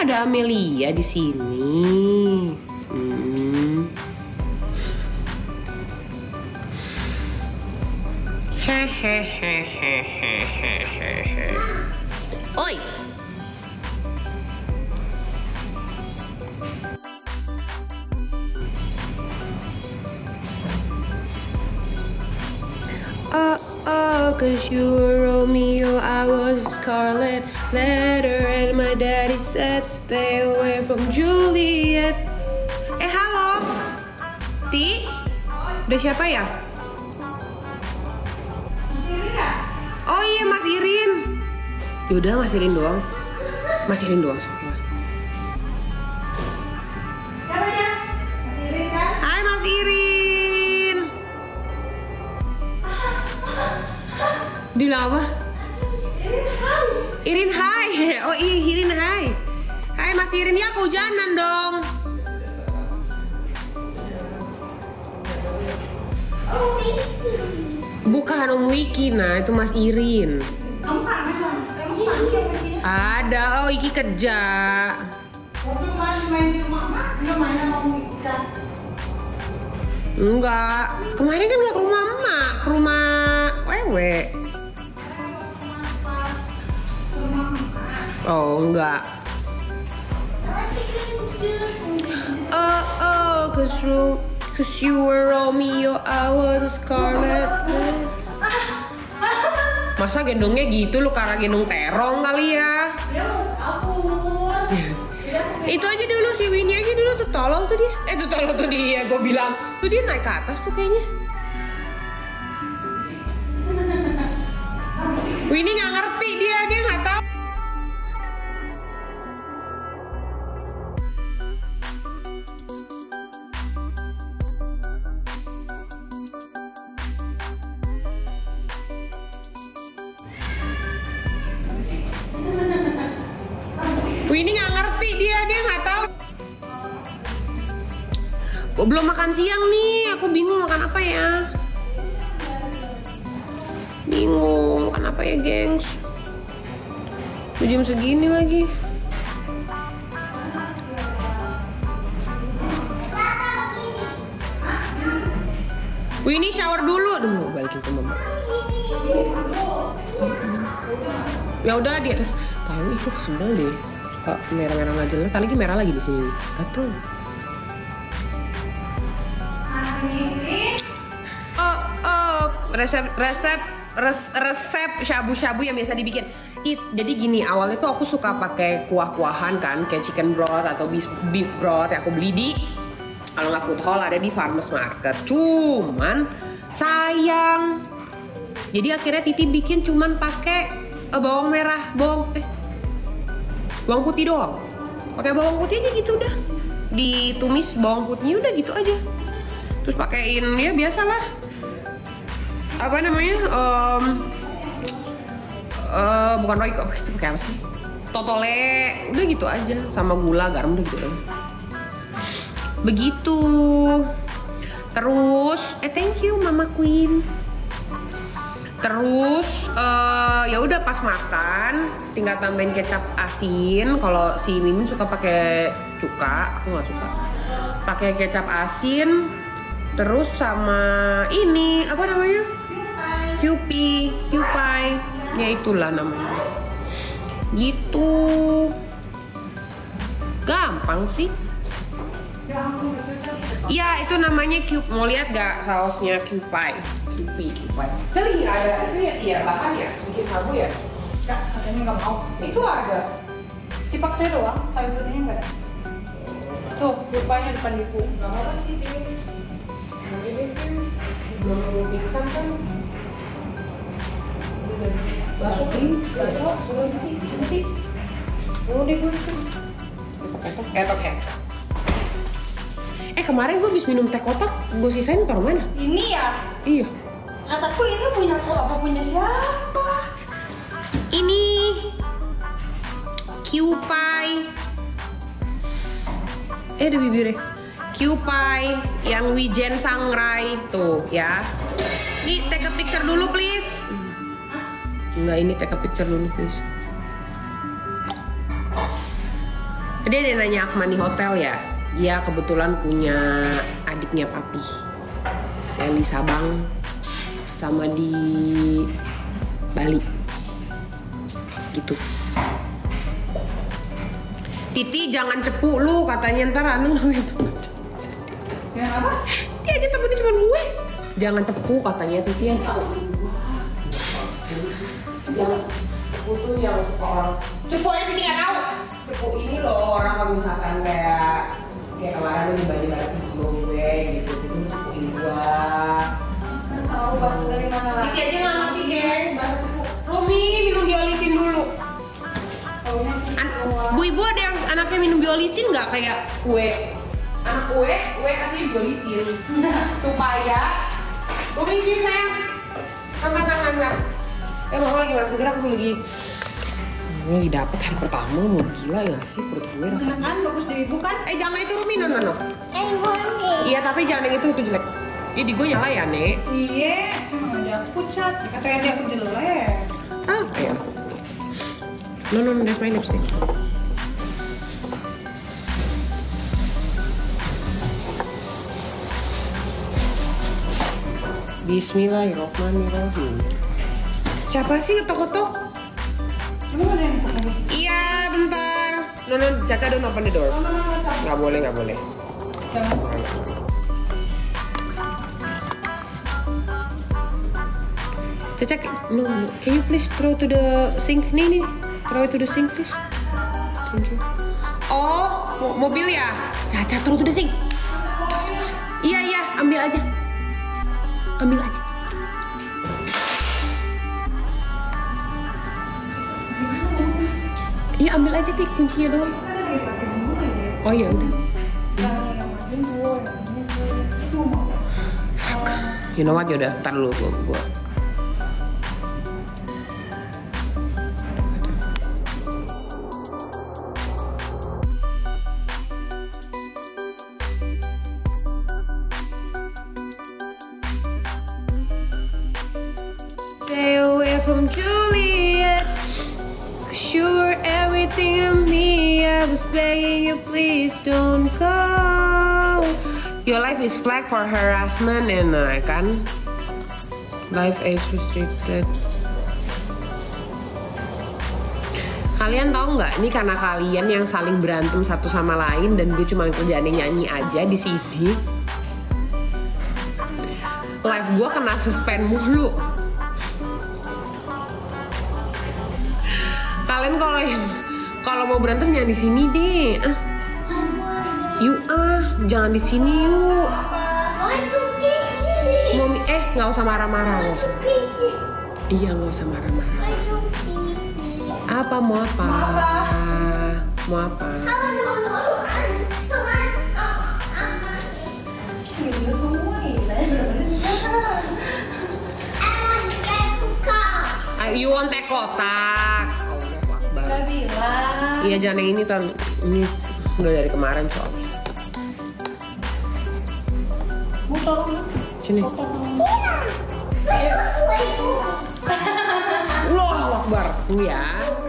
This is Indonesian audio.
ada Amelia di sini. Hehehehehehehe. Oi. Cause you were Romeo, I was Scarlet Letter, and my daddy said stay away from Juliet. Halo Ti, udah siapa ya? Mas Irin ya? Oh iya Mas Irin. Yaudah Mas Irin doang. Mas Irin doang semua. Siapa ya? Mas Irin kan? Hai Mas Irin. Dibilang apa? Irin hai. Oh iya Irin hai. Hai Mas Irin, ya kehujanan dong. Bukan Om Wiki, nah itu Mas Irin. Ada, oh Iki kerja. Enggak, kemarin kan nggak ke rumah emak, ke rumah Wewe. Oh enggak. Cause you were Romeo, I was Scarlet. Masa gendongnya gitu lu, karena gendong terong kali ya? Ya ampun. Itu aja dulu, si Winnie aja dulu tuh tolol tuh dia. Tuh tolol tuh dia, gue bilang. Tuh dia naik ke atas tuh kayaknya. Winnie nggak ngerti, dia nggak tahu. Winnie nggak ngerti, dia nggak tahu. Gue belum makan siang nih, aku bingung makan apa ya. Bingung makan apa ya gengs. Jam segini lagi. Winnie shower dulu. Aduh, balikin ke mama. Ya udah dia tuh. Tahu itu kesel deh. Kok merah-merah nggak jelas. Tadi lagi merah lagi di sini. Gatel. Resep shabu-shabu yang biasa dibikin. Jadi gini, awalnya tuh aku suka pakai kuah-kuahan kan, kayak chicken broth atau beef broth yang aku beli di, kalau nggak food hall ada di farmers market. Cuman sayang, jadi akhirnya Titi bikin cuman pakai bawang merah, bawang putih doang. Pakai bawang putih aja gitu udah, ditumis bawang putihnya udah gitu aja. Terus pakein ya biasalah, apa namanya, bukan roiko, itu pakai apa sih, totole, udah gitu aja, sama gula, garam, udah gitu dong. Begitu. Terus thank you Mama Queen. Terus ya udah pas makan tinggal tambahin kecap asin. Kalau si Mimin suka pakai cuka, aku nggak suka. Pakai kecap asin. Terus sama ini apa namanya? Kewpie, ya itulah namanya. Gitu. Gampang sih. Ya itu namanya Kewpie. Mau lihat gak sausnya Kewpie? Jadi ada itu ya, iya bahan ya, bikin sabu ya. Kak, katanya nggak mau. Itu ada. Sipaknya doang, sayur-sayurnya nggak ada. Tuh, rupanya depan ibu. Gak apa-apa sih, ini belum mixan kan. Masukin, nanti. Oh deh gue oke. Kemarin gue habis minum teh kotak, gue sisain taruh mana? Ini ya? Iya. Kataku ini punya aku, apa punya siapa? Ini Kewpie. Ada bibirnya. Kewpie yang Wijen Sangrai tuh ya. Nih take a picture dulu please. Enggak, ini take a picture dulu please. Tadi ada yang nanya Asmani Hotel ya. Iya kebetulan punya adiknya papi yang di Sabang sama di Bali gitu. Titi jangan cepu lu katanya ntar Anu nggak itu. Yang apa? Dia aja temennya cuma gue. Jangan cepu katanya Titi yang tahu. Jangan cepu tuh yang suka orang. Cepu aja Titi nggak tahu. Cepu ini loh orang kalau misalkan kayak kemarin lu dibanding-banding video gue gitu, itu cepuin gua. Tahu bahasa dari mana lagi? Titi aja nggak ngerti geng, bahasa cepu. Rumi minum biolisin dulu. Bu ibu ada yang anaknya minum biolisin nggak kayak kue? Anak kue asli biolisin supaya Rumi sih sayang. Angkat. Mama lagi masuk gerak, aku lagi dapet hari pertama mau gila ya sih perut gue rasanya. Kan bagus di ibu kan? Jangan itu Rumi no. Iya tapi jangan yang itu jelek. Di gue nyala ya Nek. Iya, emang ada aku pucat. Katanya dia aku jelek. Ya. No, that's my lipstick. Bismillahirrahmanirrahim. Siapa sih ketok-ketok? Emang ada yang lagi? Iya, bentar. No, Caca don't open the door. Nggak boleh. Jangan. Caca, no, can you please throw to the sink? Nih, throw it to the sink please. Thank you. Oh, mobil ya? Caca, throw to the sink. Iya, ambil aja. Iya, ambil aja Tik, kuncinya doang. Oh ya udah. You know what, yaudah, ntar dulu gua. Stay away from Juliet. Sure everything to me. I was begging you, please don't go. Your life is flagged for harassment and kan life age restricted. Kalian tahu nggak? Ini karena kalian yang saling berantem satu sama lain dan gue cuma kerjaannya nyanyi aja di sini. Live gue kena suspend mulu. Kalian kalau mau berantem jangan di sini deh. Yuk jangan di sini yuk. Mami nggak usah marah-marah loh. Iya nggak usah marah-marah. Apa mau apa? Mau apa? You want teh kotak? Udah bilang. Iya jangan yang ini Ton. Ini udah dari kemarin soalnya. Mau tolong? Sini. Allahu Akbar. Ya.